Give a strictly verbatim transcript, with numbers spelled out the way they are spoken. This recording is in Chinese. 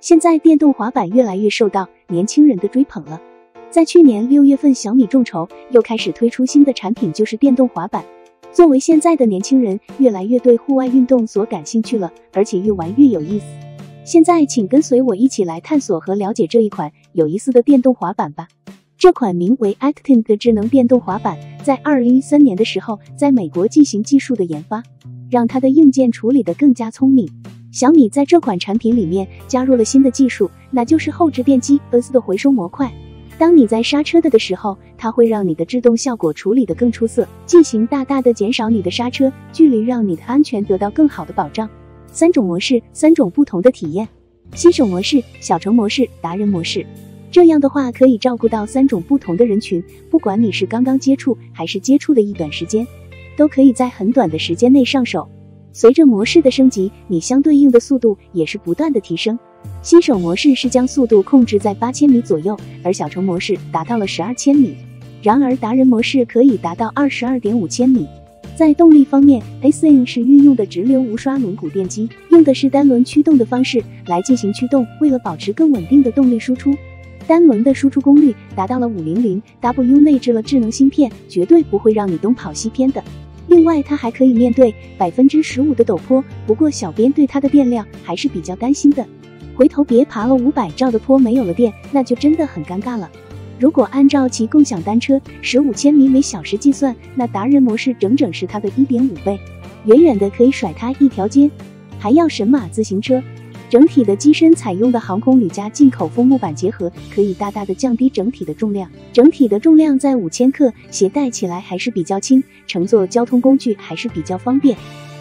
现在电动滑板越来越受到年轻人的追捧了。在去年六月份，小米众筹又开始推出新的产品，就是电动滑板。作为现在的年轻人，越来越对户外运动所感兴趣了，而且越玩越有意思。现在请跟随我一起来探索和了解这一款有意思的电动滑板吧。这款名为 Actin 的智能电动滑板，在二零一三年的时候在美国进行技术的研发，让它的硬件处理得更加聪明。小米在这款产品里面加入了新的技术，那就是后置电机 E S 的回收模块。当你在刹车的的时候，它会让你的制动效果处理得更出色，进行大大的减少你的刹车距离，让你的安全得到更好的保障。三种模式，三种不同的体验：新手模式、小程模式、达人模式。这样的话可以照顾到三种不同的人群，不管你是刚刚接触还是接触了一段时间，都可以在很短的时间内上手。随着模式的升级，你相对应的速度也是不断的提升。新手模式是将速度控制在八千米左右，而小程模式达到了十二千米。然而达人模式可以达到 二十二点五千米。在动力方面 ，A C N 是运用的直流无刷轮毂电机，用的是单轮驱动的方式来进行驱动，为了保持更稳定的动力输出，单轮的输出功率达到了 五百 W， 内置了智能芯片，绝对不会让你东跑西偏的。另外它还可以面对 百分之十五 的陡坡，不过小编对它的电量还是比较担心的。回头别爬了五百兆的坡没有了电，那就真的很尴尬了。如果按照其共享单车十五千米每小时计算，那达人模式整整是它的 一点五倍，远远的可以甩它一条街。还要神马自行车，整体的机身采用的航空铝加进口枫木板结合，可以大大的降低整体的重量。整体的重量在五千克，携带起来还是比较轻，乘坐交通工具还是比较方便。